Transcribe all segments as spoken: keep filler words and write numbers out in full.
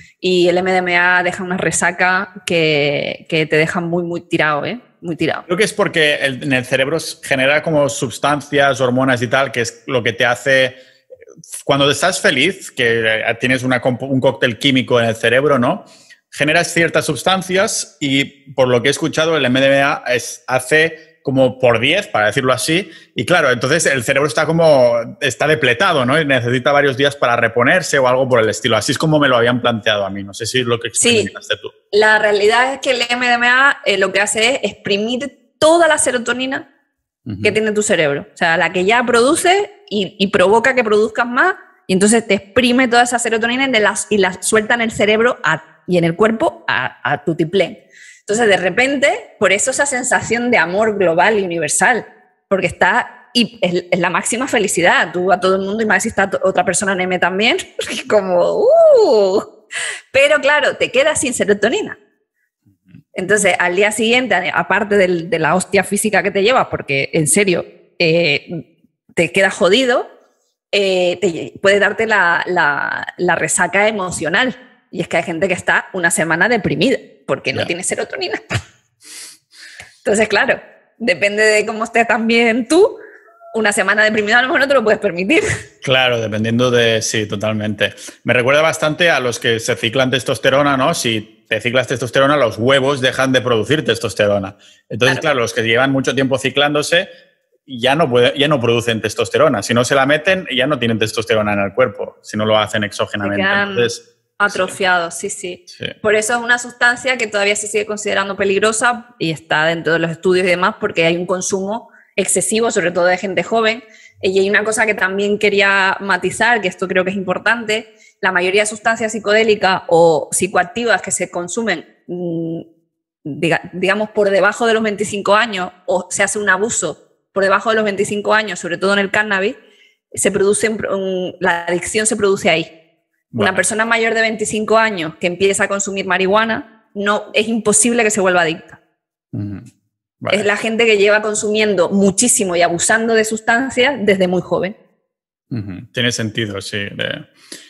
Y el M D M A deja una resaca que, que te deja muy, muy tirado, ¿eh? Muy tirado. Creo que es porque el, en el cerebro genera como sustancias, hormonas y tal, que es lo que te hace... Cuando estás feliz, que tienes una, un cóctel químico en el cerebro, ¿no? Generas ciertas sustancias y, por lo que he escuchado, el M D M A es, hace como por diez, para decirlo así, y claro, entonces el cerebro está como, está depletado, ¿no? Y necesita varios días para reponerse o algo por el estilo. Así es como me lo habían planteado a mí. No sé si es lo que experimentaste sí, tú. La realidad es que el M D M A eh, lo que hace es exprimir toda la serotonina uh-huh. que tiene tu cerebro. O sea, la que ya produce y, y provoca que produzcas más, y entonces te exprime toda esa serotonina y, de las, y la suelta en el cerebro a, y en el cuerpo a, a tutiplén. Entonces, de repente, por eso esa sensación de amor global y universal, porque está, y es, es la máxima felicidad. Tú a todo el mundo, y más si está otra persona en M también, como, uh, pero claro, te quedas sin serotonina. Entonces, al día siguiente, aparte del, de la hostia física que te llevas, porque en serio, eh, te quedas jodido, eh, te, puede darte la, la, la resaca emocional. Y es que hay gente que está una semana deprimida porque no yeah. tiene serotonina. Entonces, claro, depende de cómo estés también tú, una semana deprimida a lo mejor no te lo puedes permitir. Claro, dependiendo de... Sí, totalmente. Me recuerda bastante a los que se ciclan testosterona, ¿no? Si te ciclas testosterona, los huevos dejan de producir testosterona. Entonces, claro, claro los que llevan mucho tiempo ciclándose ya no, puede, ya no producen testosterona. Si no se la meten, ya no tienen testosterona en el cuerpo, si no lo hacen exógenamente. Entonces... Atrofiados, sí. Sí, sí. Por eso es una sustancia que todavía se sigue considerando peligrosa y está dentro de los estudios y demás porque hay un consumo excesivo, sobre todo de gente joven. Y hay una cosa que también quería matizar, que esto creo que es importante, la mayoría de sustancias psicodélicas o psicoactivas que se consumen, digamos, por debajo de los veinticinco años o se hace un abuso por debajo de los veinticinco años, sobre todo en el cannabis, se produce, la adicción se produce ahí. Una bueno. persona mayor de veinticinco años que empieza a consumir marihuana, no, es imposible que se vuelva adicta. Uh-huh. Vale. Es la gente que lleva consumiendo muchísimo y abusando de sustancias desde muy joven. Uh-huh. Tiene sentido, sí. De,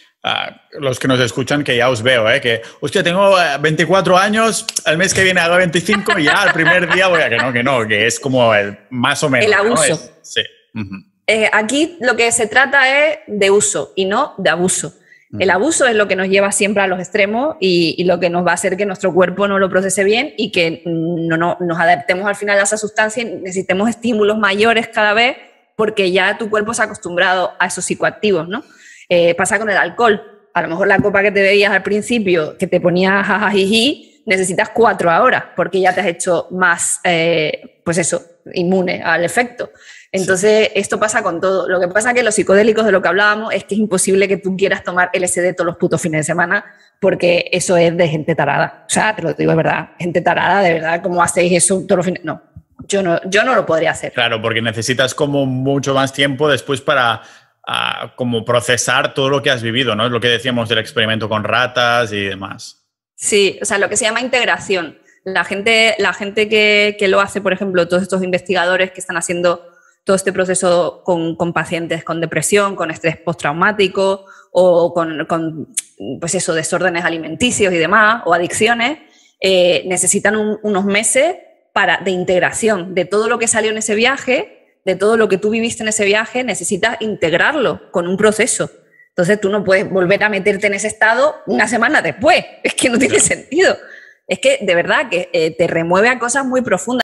uh, los que nos escuchan, que ya os veo, ¿eh? Que, hostia, tengo veinticuatro años, el mes que viene hago veinticinco y ya el primer día voy a... Que no, que no, que es como el más o menos. El abuso. ¿No? Es, sí. Uh-huh. eh, aquí lo que se trata es de uso y no de abuso. El abuso es lo que nos lleva siempre a los extremos y, y lo que nos va a hacer que nuestro cuerpo no lo procese bien y que no, no, nos adaptemos al final a esa sustancia y necesitemos estímulos mayores cada vez porque ya tu cuerpo se ha acostumbrado a esos psicoactivos, ¿no? Eh, pasa con el alcohol. A lo mejor la copa que te bebías al principio, que te ponía jajajiji, necesitas cuatro ahora porque ya te has hecho más, eh, pues eso, inmune al efecto. Entonces, sí. esto pasa con todo. Lo que pasa es que los psicodélicos, de lo que hablábamos, es que es imposible que tú quieras tomar L S D todos los putos fines de semana porque eso es de gente tarada. O sea, te lo digo de verdad, gente tarada, de verdad, ¿cómo hacéis eso todos los fines? No, yo no, yo no lo podría hacer. Claro, porque necesitas como mucho más tiempo después para uh, como procesar todo lo que has vivido, ¿no? Es lo que decíamos del experimento con ratas y demás. Sí, o sea, lo que se llama integración. La gente, la gente que, que lo hace, por ejemplo, todos estos investigadores que están haciendo todo este proceso con, con pacientes con depresión, con estrés postraumático o con, con pues eso, desórdenes alimenticios y demás, o adicciones, eh, necesitan un, unos meses para, de integración de todo lo que salió en ese viaje, de todo lo que tú viviste en ese viaje, necesitas integrarlo con un proceso. Entonces tú no puedes volver a meterte en ese estado una semana después, es que no tiene sentido. Es que de verdad que eh, te remueve a cosas muy profundas.